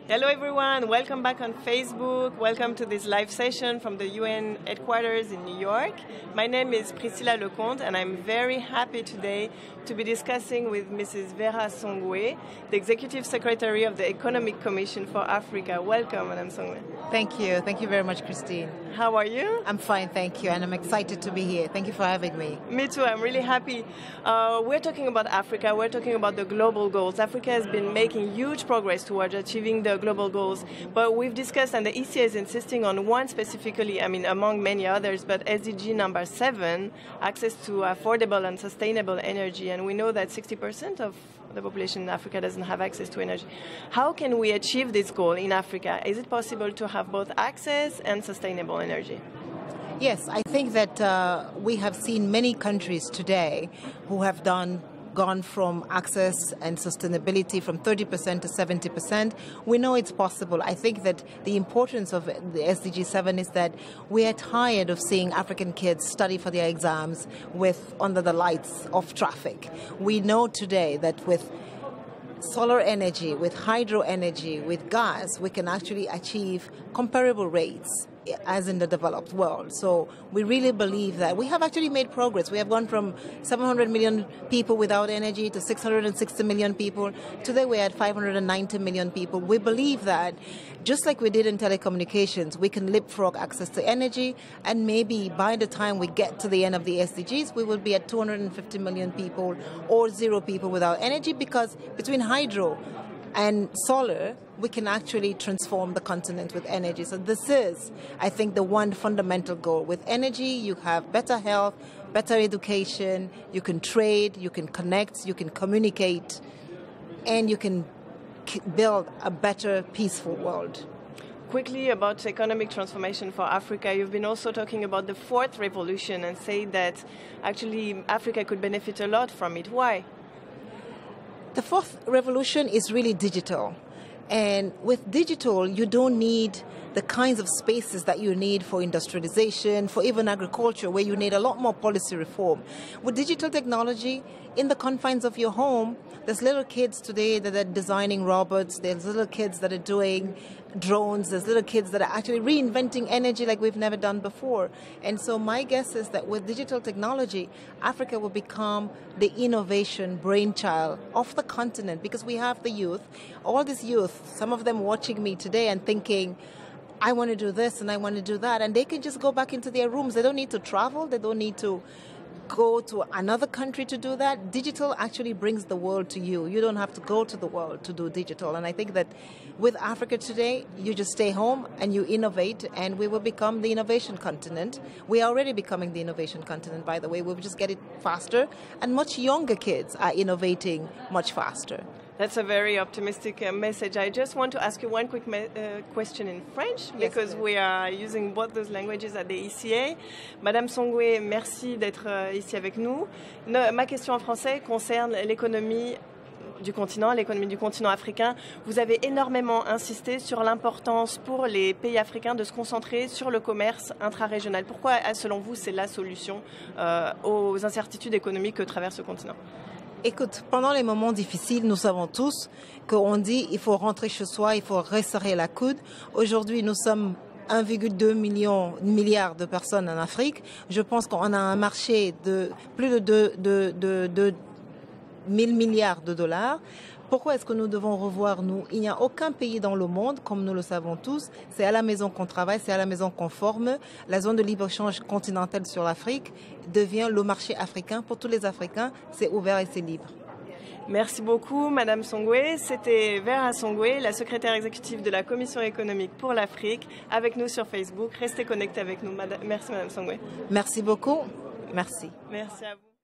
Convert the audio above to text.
Hello everyone, welcome back on Facebook. Welcome to this live session from the UN headquarters in New York. My name is Priscilla Lecomte and I'm very happy today to be discussing with Mrs. Vera Songwe, the Executive Secretary of the Economic Commission for Africa. Welcome, Madam Songwe. Thank you. Thank you very much, Christine. How are you? I'm fine, thank you, and I'm excited to be here. Thank you for having me. Me too, I'm really happy. We're talking about Africa, we're talking about the global goals. Africa has been making huge progress towards achieving the global goals, but we've discussed, and the ECA is insisting on one specifically, I mean, among many others, but SDG number 7, access to affordable and sustainable energy, and we know that 60% of the population in Africa doesn't have access to energy. How can we achieve this goal in Africa? Is it possible to have both access and sustainable energy? Yes, I think that we have seen many countries today who have gone from access and sustainability from 30% to 70%. We know it's possible. I think that the importance of the SDG 7 is that we are tired of seeing African kids study for their exams under the lights of traffic. We know today that with solar energy, with hydro energy, with gas, we can actually achieve comparable rates as in the developed world. So we really believe that we have actually made progress. We have gone from 700 million people without energy to 660 million people. Today we're at 590 million people. We believe that just like we did in telecommunications, we can leapfrog access to energy, and maybe by the time we get to the end of the SDGs, we will be at 250 million people or 0 people without energy, because between hydro and solar, we can actually transform the continent with energy. So this is, I think, the one fundamental goal. With energy, you have better health, better education, you can trade, you can connect, you can communicate, and you can build a better, peaceful world. Quickly about economic transformation for Africa, you've been also talking about the 4th revolution and say that actually Africa could benefit a lot from it. Why? The 4th revolution is really digital. And with digital, you don't need the kinds of spaces that you need for industrialization, for even agriculture, where you need a lot more policy reform. With digital technology, in the confines of your home, there's little kids today that are designing robots, there's little kids that are doing drones, there's little kids that are actually reinventing energy like we've never done before. And so my guess is that with digital technology, Africa will become the innovation brainchild of the continent, because we have the youth, all this youth, some of them watching me today and thinking, I want to do this and I want to do that, and they can just go back into their rooms. They don't need to travel, they don't need to go to another country to do that. Digital actually brings the world to you. You don't have to go to the world to do digital. And I think that with Africa today, you just stay home and you innovate, and we will become the innovation continent. We are already becoming the innovation continent, by the way. We'll just get it faster, and much younger kids are innovating much faster. That's a very optimistic message. I just want to ask you one quick question in French, because yes, we are using both those languages at the ECA. Madame Songwe, merci d'être ici avec nous. Ma question en français concerne l'économie du continent, l'économie du continent africain. Vous avez énormément insisté sur l'importance pour les pays africains de se concentrer sur le commerce intra-régional. Pourquoi, selon vous, c'est la solution aux incertitudes économiques que traverse ce continent? Écoute, pendant les moments difficiles, nous savons tous qu'on dit il faut rentrer chez soi, il faut resserrer la coude. Aujourd'hui, nous sommes 1,2 milliard de personnes en Afrique. Je pense qu'on a un marché de plus de 1000 milliards de dollars. Pourquoi est-ce que nous devons revoir nous? Il n'y a aucun pays dans le monde, comme nous le savons tous. C'est à la maison qu'on travaille, c'est à la maison qu'on forme. La zone de libre-échange continentale sur l'Afrique devient le marché africain. Pour tous les Africains, c'est ouvert et c'est libre. Merci beaucoup, Madame Songwe. C'était Vera Songwe, la secrétaire exécutive de la Commission économique pour l'Afrique, avec nous sur Facebook. Restez connectés avec nous. Merci, Madame Songwe. Merci beaucoup. Merci. Merci à vous.